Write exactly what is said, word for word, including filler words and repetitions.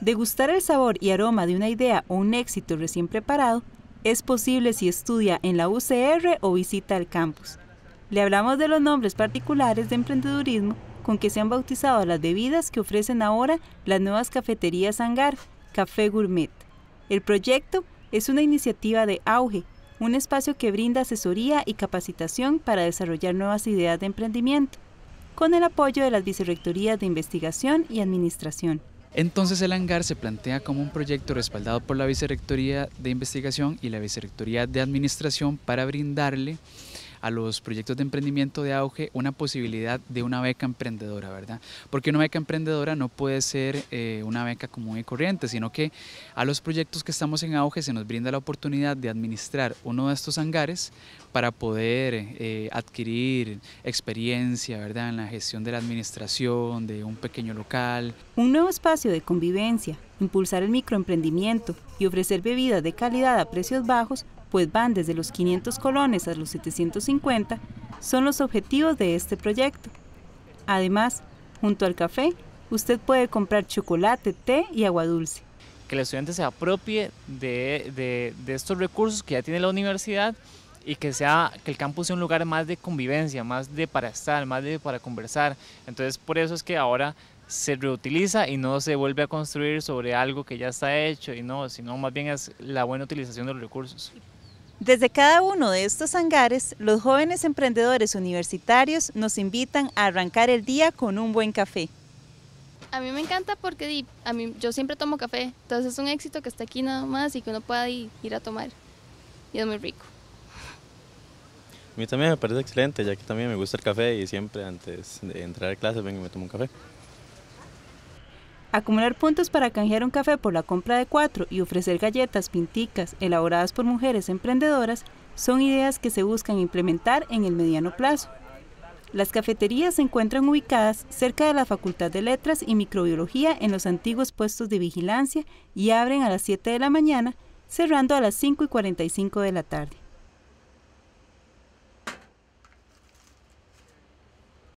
Degustar el sabor y aroma de una idea o un éxito recién preparado es posible si estudia en la U C R o visita el campus. Le hablamos de los nombres particulares de emprendedurismo con que se han bautizado las bebidas que ofrecen ahora las nuevas cafeterías Hangar, Café Gourmet. El proyecto es una iniciativa de Auge, un espacio que brinda asesoría y capacitación para desarrollar nuevas ideas de emprendimiento, con el apoyo de las Vicerrectorías de Investigación y Administración. Entonces el Hangar se plantea como un proyecto respaldado por la Vicerrectoría de Investigación y la Vicerrectoría de Administración para brindarle a los proyectos de emprendimiento de Auge una posibilidad de una beca emprendedora, ¿verdad? Porque una beca emprendedora no puede ser eh, una beca común y corriente, sino que a los proyectos que estamos en Auge se nos brinda la oportunidad de administrar uno de estos hangares para poder eh, adquirir experiencia, ¿verdad?, en la gestión de la administración de un pequeño local. Un nuevo espacio de convivencia, impulsar el microemprendimiento y ofrecer bebidas de calidad a precios bajos, pues van desde los quinientos colones a los setecientos cincuenta, son los objetivos de este proyecto. Además, junto al café, usted puede comprar chocolate, té y agua dulce. Que el estudiante se apropie de, de, de estos recursos que ya tiene la universidad y que, sea, que el campus sea un lugar más de convivencia, más de para estar, más de para conversar. Entonces, por eso es que ahora se reutiliza y no se vuelve a construir sobre algo que ya está hecho, y no, sino más bien es la buena utilización de los recursos. Desde cada uno de estos hangares, los jóvenes emprendedores universitarios nos invitan a arrancar el día con un buen café. A mí me encanta porque a mí, yo siempre tomo café, entonces es un éxito que esté aquí nada más y que uno pueda ir, ir a tomar, y es muy rico. A mí también me parece excelente, ya que también me gusta el café y siempre antes de entrar a clases vengo y me tomo un café. Acumular puntos para canjear un café por la compra de cuatro y ofrecer galletas pinticas elaboradas por mujeres emprendedoras son ideas que se buscan implementar en el mediano plazo. Las cafeterías se encuentran ubicadas cerca de la Facultad de Letras y Microbiología en los antiguos puestos de vigilancia y abren a las siete de la mañana, cerrando a las cinco y cuarenta y cinco de la tarde.